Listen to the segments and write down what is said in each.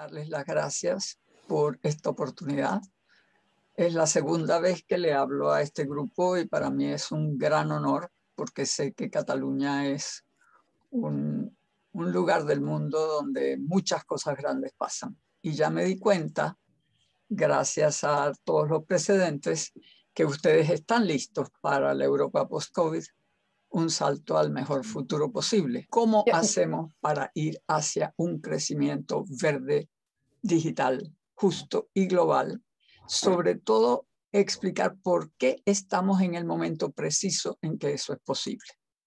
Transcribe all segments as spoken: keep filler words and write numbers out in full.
darles las gracias por esta oportunidad. Es la segunda vez que le hablo a este grupo y para mí es un gran honor porque sé que Cataluña es un, un lugar del mundo donde muchas cosas grandes pasan. Y ya me di cuenta, gracias a todos los precedentes, que ustedes están listos para la Europa post-COVID, un salto al mejor futuro posible. ¿Cómo hacemos para ir hacia un crecimiento verde, digital, justo y global? Sobre todo, explicar por qué estamos en el momento preciso en que eso es posible.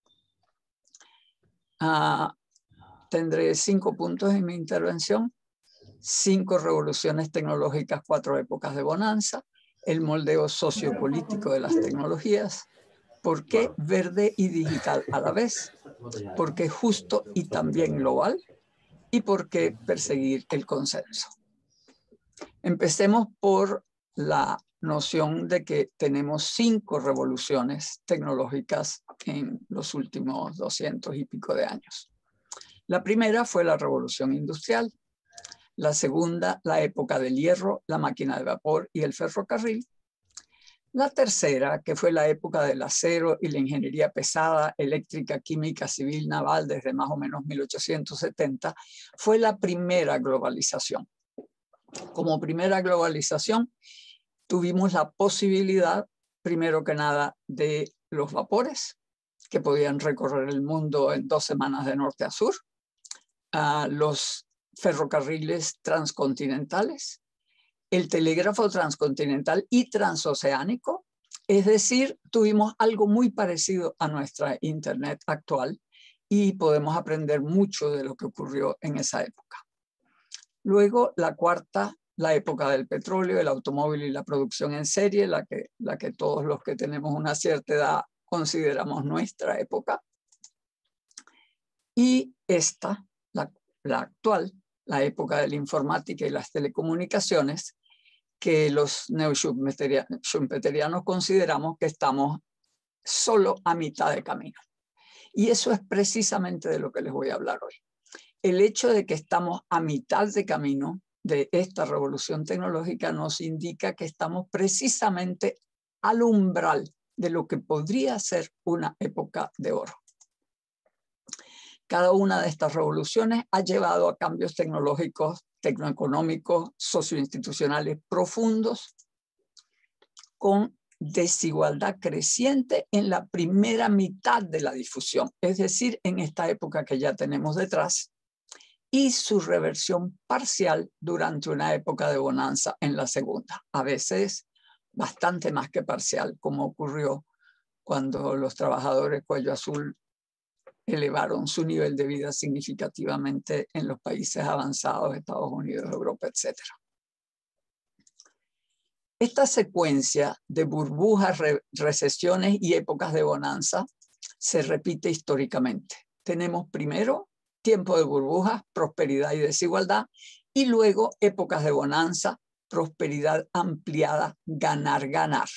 Uh, tendré cinco puntos en mi intervención, cinco revoluciones tecnológicas, cuatro épocas de bonanza, el moldeo sociopolítico de las tecnologías, por qué verde y digital a la vez, por qué justo y también global, y por qué perseguir el consenso. Empecemos por la noción de que tenemos cinco revoluciones tecnológicas en los últimos doscientos y pico de años. La primera fue la revolución industrial, la segunda, la época del hierro, la máquina de vapor y el ferrocarril. La tercera, que fue la época del acero y la ingeniería pesada, eléctrica, química, civil, naval, desde más o menos mil ochocientos setenta, fue la primera globalización. Como primera globalización, tuvimos la posibilidad, primero que nada, de los vapores, que podían recorrer el mundo en dos semanas de norte a sur, uh, los ferrocarriles transcontinentales, el telégrafo transcontinental y transoceánico, es decir, tuvimos algo muy parecido a nuestra Internet actual y podemos aprender mucho de lo que ocurrió en esa época. Luego, la cuarta, la época del petróleo, el automóvil y la producción en serie, la que, la que todos los que tenemos una cierta edad consideramos nuestra época. Y esta, la, la actual, la época de la informática y las telecomunicaciones, que los neo-schumpeterianos consideramos que estamos solo a mitad de camino. Y eso es precisamente de lo que les voy a hablar hoy. El hecho de que estamos a mitad de camino de esta revolución tecnológica nos indica que estamos precisamente al umbral de lo que podría ser una época de oro. Cada una de estas revoluciones ha llevado a cambios tecnológicos, tecnoeconómicos, socioinstitucionales profundos, con desigualdad creciente en la primera mitad de la difusión, es decir, en esta época que ya tenemos detrás, y su reversión parcial durante una época de bonanza en la segunda, a veces bastante más que parcial, como ocurrió cuando los trabajadores cuello azul elevaron su nivel de vida significativamente en los países avanzados, Estados Unidos, Europa, etcétera. Esta secuencia de burbujas, re recesiones y épocas de bonanza se repite históricamente. Tenemos primero tiempo de burbujas, prosperidad y desigualdad, y luego épocas de bonanza, prosperidad ampliada, ganar, ganar.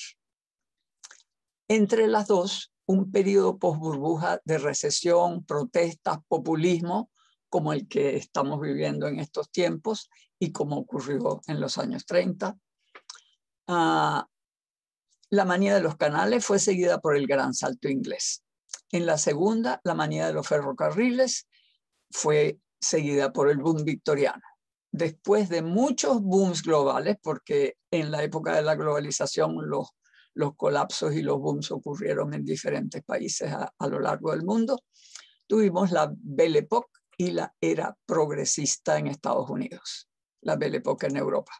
Entre las dos, un periodo post-burbuja de recesión, protestas, populismo, como el que estamos viviendo en estos tiempos y como ocurrió en los años treinta. Uh, la manía de los canales fue seguida por el gran salto inglés. En la segunda, la manía de los ferrocarriles fue seguida por el boom victoriano. Después de muchos booms globales, porque en la época de la globalización los Los colapsos y los booms ocurrieron en diferentes países a, a lo largo del mundo. Tuvimos la Belle Époque y la era progresista en Estados Unidos, la Belle Époque en Europa.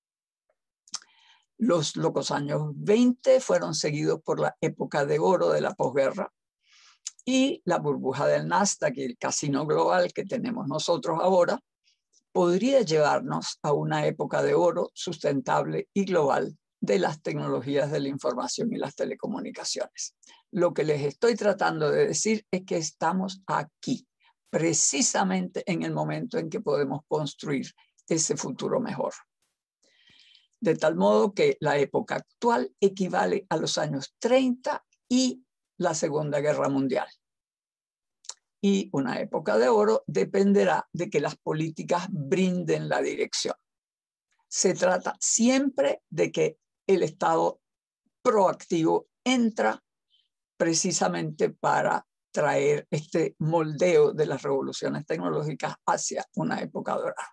Los locos años veinte fueron seguidos por la época de oro de la posguerra y la burbuja del Nasdaq y el casino global que tenemos nosotros ahora podría llevarnos a una época de oro sustentable y global de las tecnologías de la información y las telecomunicaciones. Lo que les estoy tratando de decir es que estamos aquí, precisamente en el momento en que podemos construir ese futuro mejor. De tal modo que la época actual equivale a los años treinta y la Segunda Guerra Mundial. Y una época de oro dependerá de que las políticas brinden la dirección. Se trata siempre de que el Estado proactivo entra precisamente para traer este moldeo de las revoluciones tecnológicas hacia una época dorada.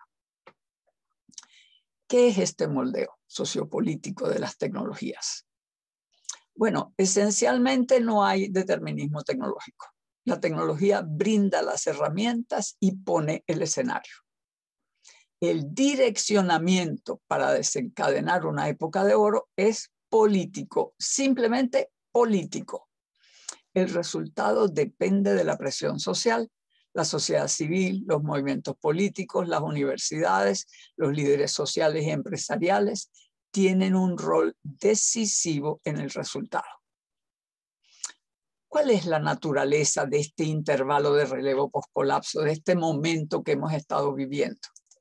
¿Qué es este moldeo sociopolítico de las tecnologías? Bueno, esencialmente no hay determinismo tecnológico. La tecnología brinda las herramientas y pone el escenario. El direccionamiento para desencadenar una época de oro es político, simplemente político. El resultado depende de la presión social, la sociedad civil, los movimientos políticos, las universidades, los líderes sociales y empresariales tienen un rol decisivo en el resultado. ¿Cuál es la naturaleza de este intervalo de relevo poscolapso, de este momento que hemos estado viviendo?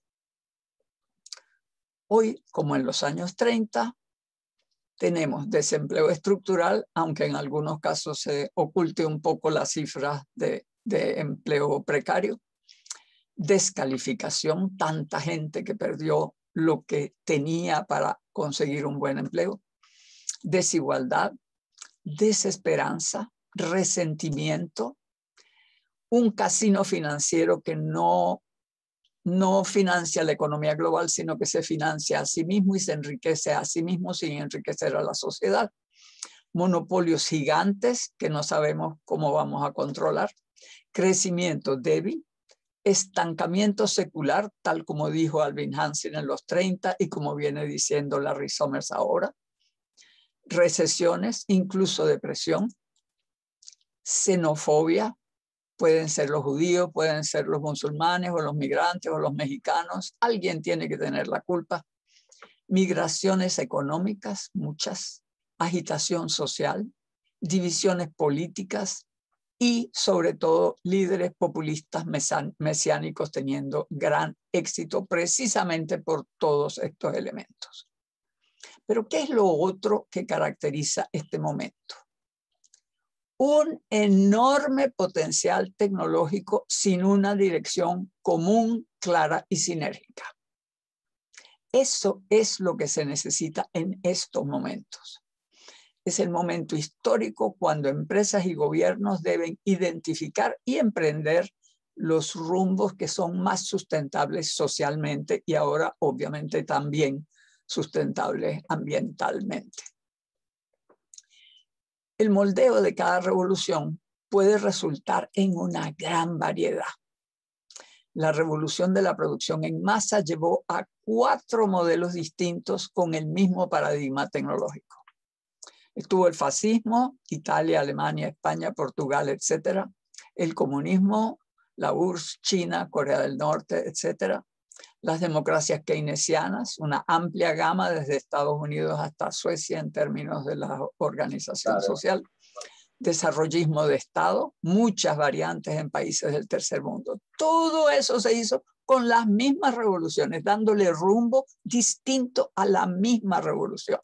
Hoy, como en los años treinta, tenemos desempleo estructural, aunque en algunos casos se oculte un poco las cifras de, de empleo precario, descalificación, tanta gente que perdió lo que tenía para conseguir un buen empleo, desigualdad, desesperanza, resentimiento, un casino financiero que no, no financia la economía global, sino que se financia a sí mismo y se enriquece a sí mismo sin enriquecer a la sociedad, monopolios gigantes que no sabemos cómo vamos a controlar, crecimiento débil, estancamiento secular, tal como dijo Alvin Hansen en los treinta y como viene diciendo Larry Summers ahora, recesiones, incluso depresión, xenofobia, pueden ser los judíos, pueden ser los musulmanes o los migrantes o los mexicanos, alguien tiene que tener la culpa, migraciones económicas, muchas, agitación social, divisiones políticas y sobre todo líderes populistas mesiánicos teniendo gran éxito precisamente por todos estos elementos. Pero ¿qué es lo otro que caracteriza este momento? Un enorme potencial tecnológico sin una dirección común, clara y sinérgica. Eso es lo que se necesita en estos momentos. Es el momento histórico cuando empresas y gobiernos deben identificar y emprender los rumbos que son más sustentables socialmente y ahora obviamente también sustentables ambientalmente. El moldeo de cada revolución puede resultar en una gran variedad. La revolución de la producción en masa llevó a cuatro modelos distintos con el mismo paradigma tecnológico. Estuvo el fascismo, Italia, Alemania, España, Portugal, etcétera. El comunismo, la U R S S, China, Corea del Norte, etcétera. Las democracias keynesianas, una amplia gama desde Estados Unidos hasta Suecia en términos de la organización claro. social. Desarrollismo de Estado, muchas variantes en países del tercer mundo. Todo eso se hizo con las mismas revoluciones, dándole rumbo distinto a la misma revolución.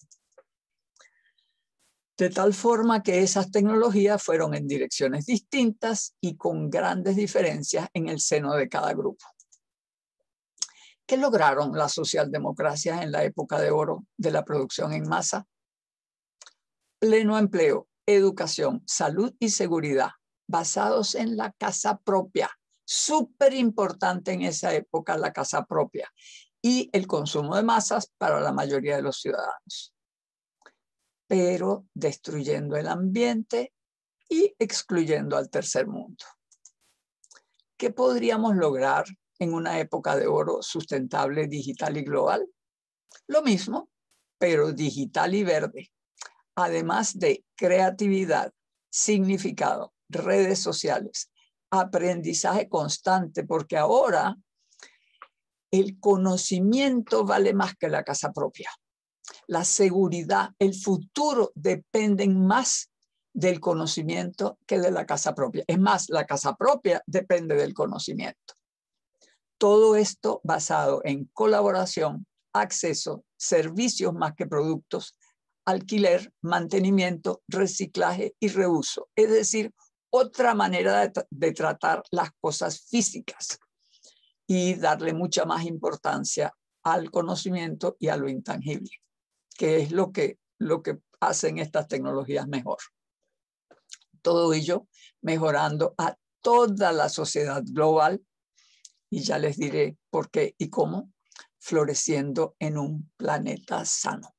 De tal forma que esas tecnologías fueron en direcciones distintas y con grandes diferencias en el seno de cada grupo. ¿Qué lograron las socialdemocracias en la época de oro de la producción en masa? Pleno empleo, educación, salud y seguridad, basados en la casa propia. Súper importante en esa época la casa propia y el consumo de masas para la mayoría de los ciudadanos. Pero destruyendo el ambiente y excluyendo al tercer mundo. ¿Qué podríamos lograr en una época de oro sustentable, digital y global? Lo mismo, pero digital y verde. Además de creatividad, significado, redes sociales, aprendizaje constante, porque ahora el conocimiento vale más que la casa propia. La seguridad, el futuro dependen más del conocimiento que de la casa propia. Es más, la casa propia depende del conocimiento. Todo esto basado en colaboración, acceso, servicios más que productos, alquiler, mantenimiento, reciclaje y reuso. Es decir, otra manera de, de tratar las cosas físicas y darle mucha más importancia al conocimiento y a lo intangible, que es lo que, lo que hacen estas tecnologías mejor. Todo ello mejorando a toda la sociedad global, y ya les diré por qué y cómo, floreciendo en un planeta sano.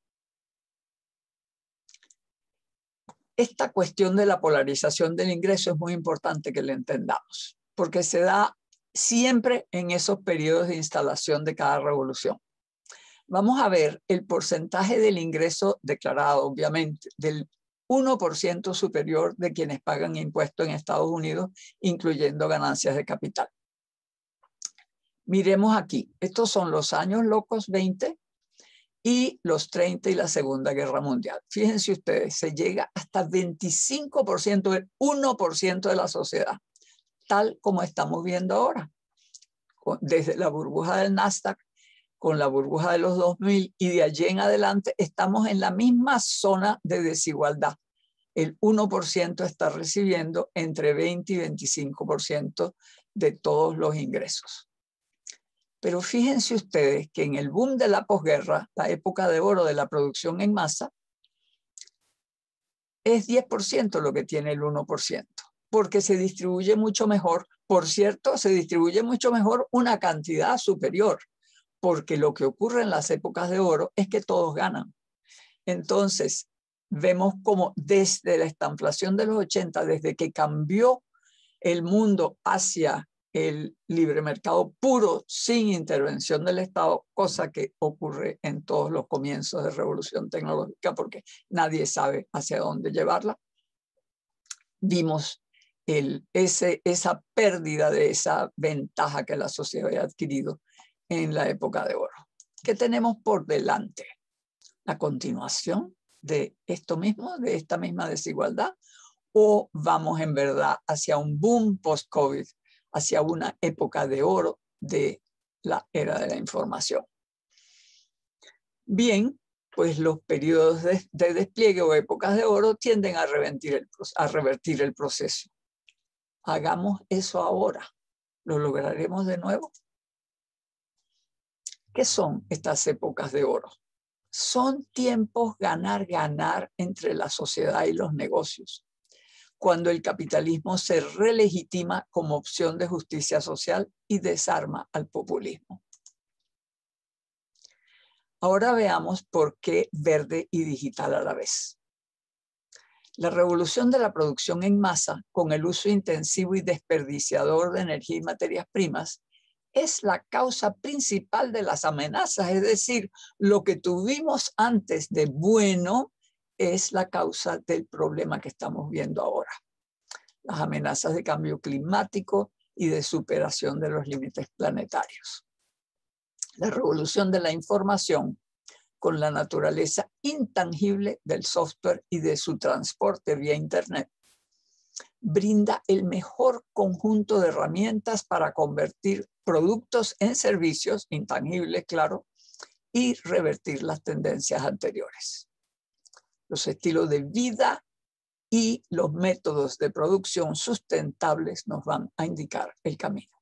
Esta cuestión de la polarización del ingreso es muy importante que la entendamos, porque se da siempre en esos periodos de instalación de cada revolución. Vamos a ver el porcentaje del ingreso declarado, obviamente, del uno por ciento superior de quienes pagan impuestos en Estados Unidos, incluyendo ganancias de capital. Miremos aquí, estos son los años locos veinte y los treinta y la Segunda Guerra Mundial. Fíjense ustedes, se llega hasta veinticinco por ciento, el uno por ciento de la sociedad, tal como estamos viendo ahora, desde la burbuja del Nasdaq, con la burbuja de los dos mil, y de allí en adelante estamos en la misma zona de desigualdad. El uno por ciento está recibiendo entre veinte y veinticinco por ciento de todos los ingresos. Pero fíjense ustedes que en el boom de la posguerra, la época de oro de la producción en masa, es diez por ciento lo que tiene el uno por ciento, porque se distribuye mucho mejor. Por cierto, se distribuye mucho mejor una cantidad superior, porque lo que ocurre en las épocas de oro es que todos ganan. Entonces, vemos como desde la estanflación de los ochenta, desde que cambió el mundo hacia el libre mercado puro, sin intervención del Estado, cosa que ocurre en todos los comienzos de revolución tecnológica, porque nadie sabe hacia dónde llevarla, vimos el, ese, esa pérdida de esa ventaja que la sociedad había adquirido en la época de oro. ¿Qué tenemos por delante? La continuación de esto mismo, de esta misma desigualdad, o vamos en verdad hacia un boom post-COVID, hacia una época de oro de la era de la información. Bien, pues los periodos de, de despliegue o épocas de oro tienden a revertir, el, a revertir el proceso. Hagamos eso ahora. ¿Lo lograremos de nuevo? ¿Qué son estas épocas de oro? Son tiempos ganar, ganar entre la sociedad y los negocios, cuando el capitalismo se relegitima como opción de justicia social y desarma al populismo. Ahora veamos por qué verde y digital a la vez. La revolución de la producción en masa, con el uso intensivo y desperdiciador de energía y materias primas, es la causa principal de las amenazas, es decir, lo que tuvimos antes de bueno es la causa del problema que estamos viendo ahora. Las amenazas de cambio climático y de superación de los límites planetarios. La revolución de la información, con la naturaleza intangible del software y de su transporte vía Internet, brinda el mejor conjunto de herramientas para convertir productos en servicios, intangibles, claro, y revertir las tendencias anteriores. Los estilos de vida y los métodos de producción sustentables nos van a indicar el camino.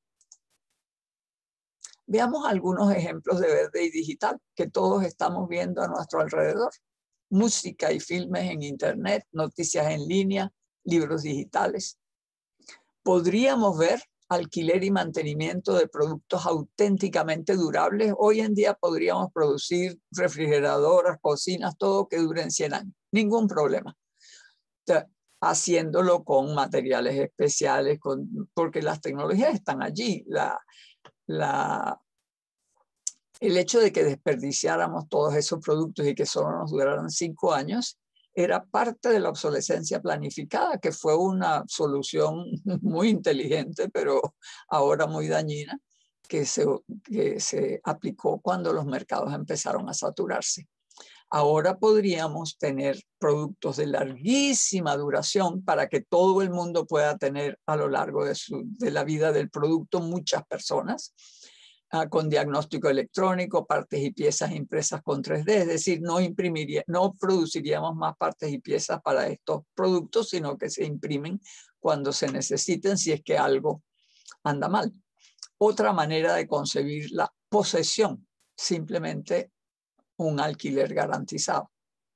Veamos algunos ejemplos de verde y digital que todos estamos viendo a nuestro alrededor. Música y filmes en Internet, noticias en línea, libros digitales. Podríamos ver alquiler y mantenimiento de productos auténticamente durables. Hoy en día podríamos producir refrigeradoras, cocinas, todo que duren cien años. Ningún problema. Haciéndolo con materiales especiales, con, porque las tecnologías están allí. La, la, el hecho de que desperdiciáramos todos esos productos y que solo nos duraran cinco años era parte de la obsolescencia planificada, que fue una solución muy inteligente, pero ahora muy dañina, que se, que se aplicó cuando los mercados empezaron a saturarse. Ahora podríamos tener productos de larguísima duración para que todo el mundo pueda tener a lo largo de, su, de la vida del producto muchas personas, uh, con diagnóstico electrónico, partes y piezas impresas con tres D, es decir, no, imprimiría, no produciríamos más partes y piezas para estos productos, sino que se imprimen cuando se necesiten si es que algo anda mal. Otra manera de concebir la posesión, simplemente un alquiler garantizado.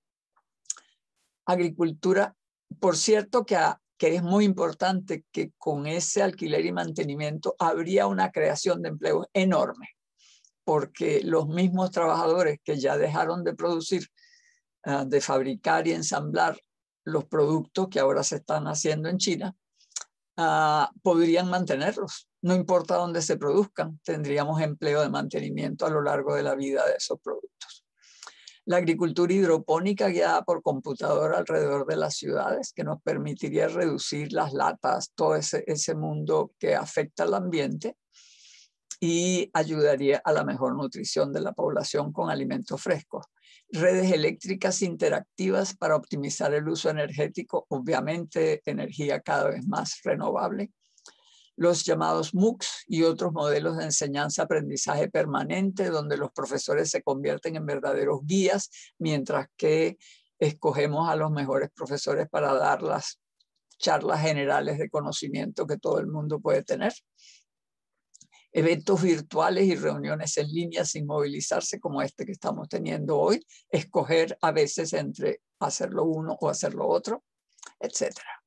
Agricultura, por cierto que, a, que es muy importante que con ese alquiler y mantenimiento habría una creación de empleo enorme, porque los mismos trabajadores que ya dejaron de producir, uh, de fabricar y ensamblar los productos que ahora se están haciendo en China, uh, podrían mantenerlos. No importa dónde se produzcan, tendríamos empleo de mantenimiento a lo largo de la vida de esos productos. La agricultura hidropónica guiada por computadora alrededor de las ciudades, que nos permitiría reducir las latas, todo ese, ese mundo que afecta al ambiente, y ayudaría a la mejor nutrición de la población con alimentos frescos. Redes eléctricas interactivas para optimizar el uso energético, obviamente energía cada vez más renovable. Los llamados MOOCs y otros modelos de enseñanza-aprendizaje permanente, donde los profesores se convierten en verdaderos guías, mientras que escogemos a los mejores profesores para dar las charlas generales de conocimiento que todo el mundo puede tener. Eventos virtuales y reuniones en línea sin movilizarse, como este que estamos teniendo hoy, escoger a veces entre hacerlo uno o hacerlo otro, etcétera.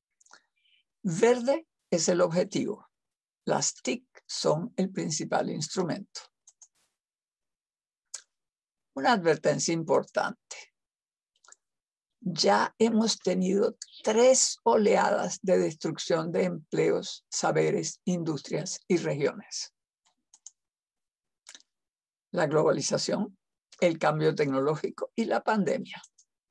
Verde es el objetivo. Las T I C son el principal instrumento. Una advertencia importante. Ya hemos tenido tres oleadas de destrucción de empleos, saberes, industrias y regiones. La globalización, el cambio tecnológico y la pandemia.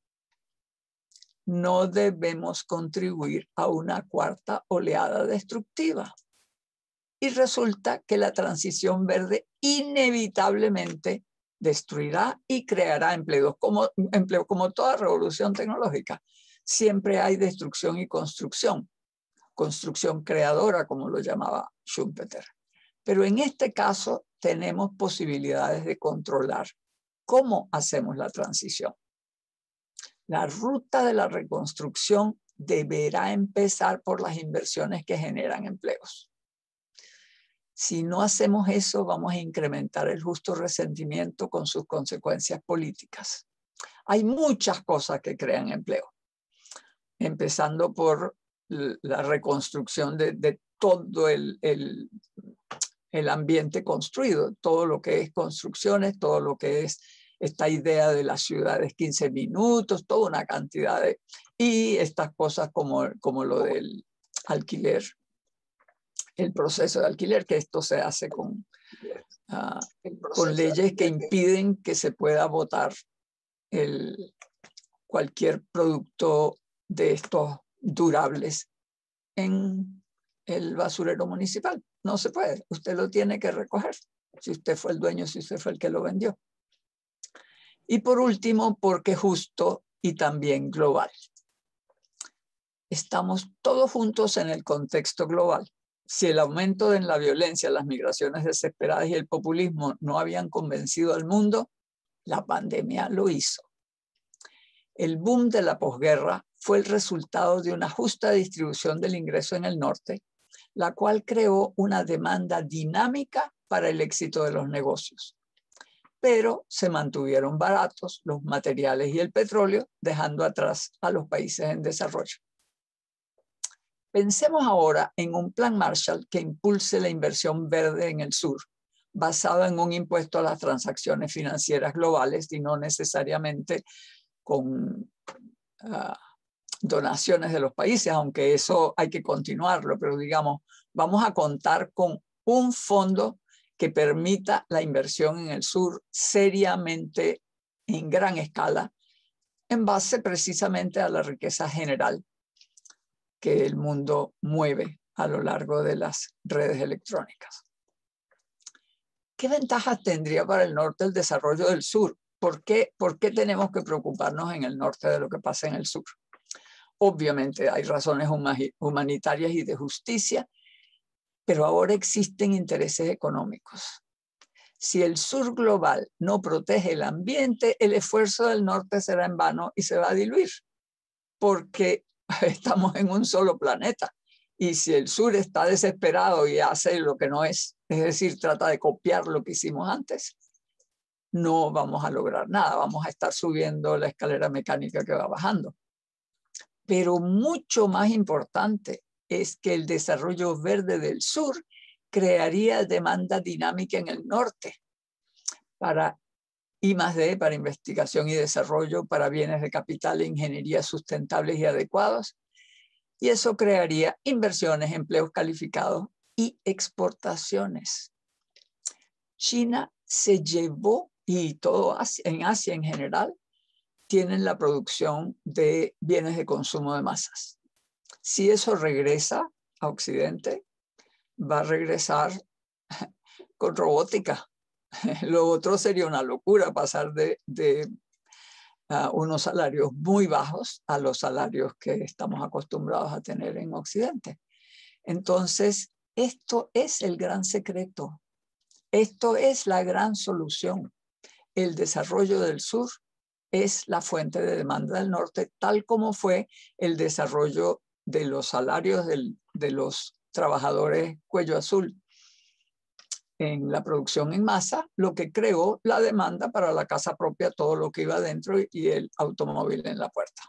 No debemos contribuir a una cuarta oleada destructiva. Y resulta que la transición verde inevitablemente destruirá y creará empleos. Como, empleo, como toda revolución tecnológica, siempre hay destrucción y construcción. Construcción creadora, como lo llamaba Schumpeter. Pero en este caso tenemos posibilidades de controlar cómo hacemos la transición. La ruta de la reconstrucción deberá empezar por las inversiones que generan empleos. Si no hacemos eso, vamos a incrementar el justo resentimiento con sus consecuencias políticas. Hay muchas cosas que crean empleo, empezando por la reconstrucción de, de todo el, el, el ambiente construido, todo lo que es construcciones, todo lo que es esta idea de las ciudades quince minutos, toda una cantidad de... Y estas cosas como, como lo del alquiler, el proceso de alquiler, que esto se hace con, uh, con leyes que impiden que se pueda botar el, cualquier producto de estos durables en el basurero municipal. No se puede, usted lo tiene que recoger, si usted fue el dueño, si usted fue el que lo vendió. Y por último, porque justo y también global. Estamos todos juntos en el contexto global. Si el aumento en la violencia, las migraciones desesperadas y el populismo no habían convencido al mundo, la pandemia lo hizo. El boom de la posguerra fue el resultado de una justa distribución del ingreso en el norte, la cual creó una demanda dinámica para el éxito de los negocios. Pero se mantuvieron baratos los materiales y el petróleo, dejando atrás a los países en desarrollo. Pensemos ahora en un plan Marshall que impulse la inversión verde en el sur, basado en un impuesto a las transacciones financieras globales y no necesariamente con uh, donaciones de los países, aunque eso hay que continuarlo, pero digamos, vamos a contar con un fondo que permita la inversión en el sur seriamente en gran escala, en base precisamente a la riqueza general que el mundo mueve a lo largo de las redes electrónicas. ¿Qué ventajas tendría para el norte el desarrollo del sur? ¿Por qué, ¿Por qué tenemos que preocuparnos en el norte de lo que pasa en el sur? Obviamente hay razones humanitarias y de justicia, pero ahora existen intereses económicos. Si el sur global no protege el ambiente, el esfuerzo del norte será en vano y se va a diluir, porque estamos en un solo planeta. Y si el sur está desesperado y hace lo que no es, es decir, trata de copiar lo que hicimos antes, no vamos a lograr nada, vamos a estar subiendo la escalera mecánica que va bajando. Pero mucho más importante es que el desarrollo verde del sur crearía demanda dinámica en el norte para I más D, para investigación y desarrollo, para bienes de capital e ingeniería sustentables y adecuados. Y eso crearía inversiones, empleos calificados y exportaciones. China se llevó, y todo Asia, en Asia en general, tienen la producción de bienes de consumo de masas. Si eso regresa a Occidente, va a regresar con robótica. Lo otro sería una locura, pasar de, de uh, unos salarios muy bajos a los salarios que estamos acostumbrados a tener en Occidente. Entonces, esto es el gran secreto. Esto es la gran solución. El desarrollo del sur es la fuente de demanda del norte, tal como fue el desarrollo de los salarios del, de los trabajadores cuello azul en la producción en masa, lo que creó la demanda para la casa propia, todo lo que iba dentro y el automóvil en la puerta.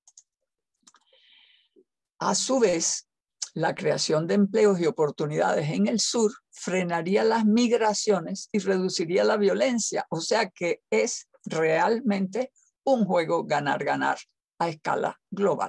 A su vez, la creación de empleos y oportunidades en el sur frenaría las migraciones y reduciría la violencia, o sea que es realmente un juego ganar-ganar a escala global.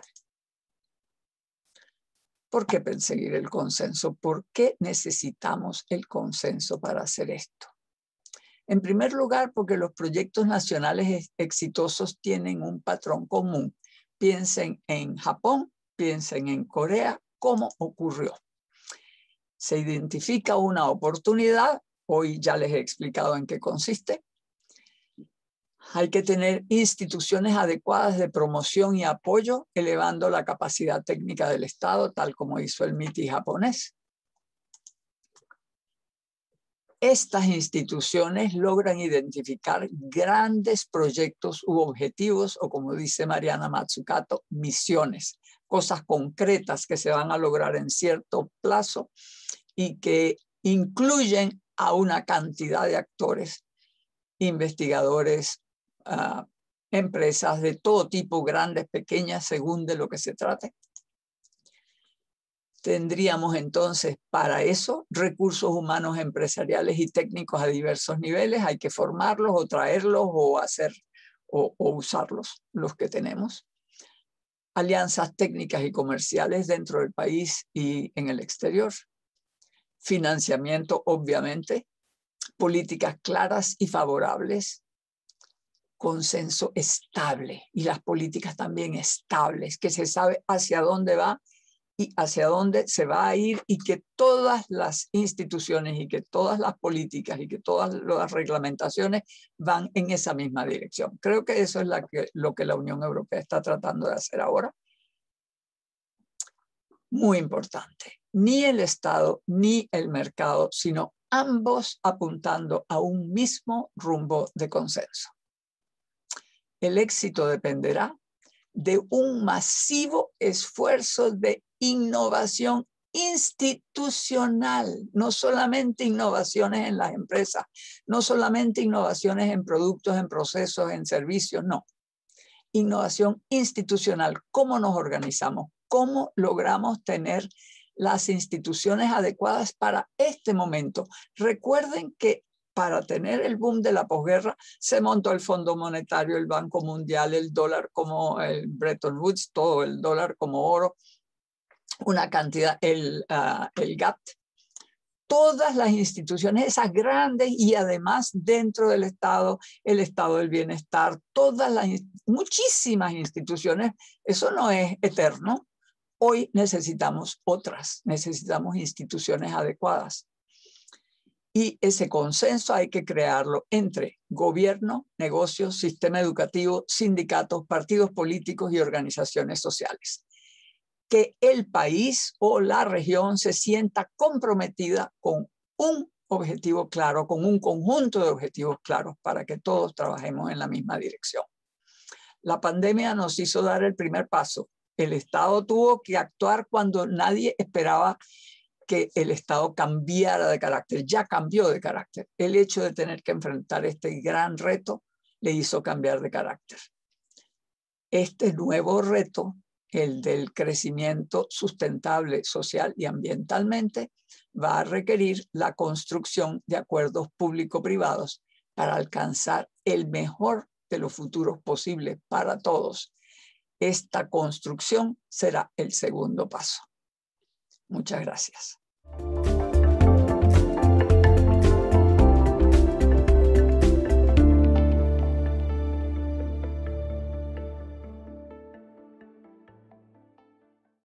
¿Por qué perseguir el consenso? ¿Por qué necesitamos el consenso para hacer esto? En primer lugar, porque los proyectos nacionales exitosos tienen un patrón común. Piensen en Japón, piensen en Corea, ¿cómo ocurrió? Se identifica una oportunidad, hoy ya les he explicado en qué consiste. Hay que tener instituciones adecuadas de promoción y apoyo, elevando la capacidad técnica del Estado, tal como hizo el M I T I japonés. Estas instituciones logran identificar grandes proyectos u objetivos, o como dice Mariana Mazzucato, misiones, cosas concretas que se van a lograr en cierto plazo y que incluyen a una cantidad de actores, investigadores, Uh, empresas de todo tipo, grandes, pequeñas, según de lo que se trate. Tendríamos entonces para eso recursos humanos empresariales y técnicos a diversos niveles. Hay que formarlos o traerlos o hacer o, o usarlos, los que tenemos. Alianzas técnicas y comerciales dentro del país y en el exterior. Financiamiento, obviamente. Políticas claras y favorables. Consenso estable y las políticas también estables, que se sabe hacia dónde va y hacia dónde se va a ir y que todas las instituciones y que todas las políticas y que todas las reglamentaciones van en esa misma dirección. Creo que eso es la que, lo que la Unión Europea está tratando de hacer ahora. Muy importante, ni el Estado ni el mercado, sino ambos apuntando a un mismo rumbo de consenso. El éxito dependerá de un masivo esfuerzo de innovación institucional, no solamente innovaciones en las empresas, no solamente innovaciones en productos, en procesos, en servicios, no. Innovación institucional, ¿cómo nos organizamos? ¿Cómo logramos tener las instituciones adecuadas para este momento? Recuerden que para tener el boom de la posguerra, se montó el Fondo Monetario, el Banco Mundial, el dólar como el Bretton Woods, todo el dólar como oro, una cantidad, el, uh, el G A T T. Todas las instituciones, esas grandes y además dentro del Estado, el Estado del Bienestar, todas las, muchísimas instituciones, eso no es eterno. Hoy necesitamos otras, necesitamos instituciones adecuadas. Y ese consenso hay que crearlo entre gobierno, negocios, sistema educativo, sindicatos, partidos políticos y organizaciones sociales. Que el país o la región se sienta comprometida con un objetivo claro, con un conjunto de objetivos claros para que todos trabajemos en la misma dirección. La pandemia nos hizo dar el primer paso El Estado tuvo que actuar cuando nadie esperaba que el Estado cambiara de carácter. Ya cambió de carácter. El hecho de tener que enfrentar este gran reto le hizo cambiar de carácter. Este nuevo reto, el del crecimiento sustentable social y ambientalmente, va a requerir la construcción de acuerdos público-privados para alcanzar el mejor de los futuros posibles para todos. Esta construcción será el segundo paso. Muchas gracias.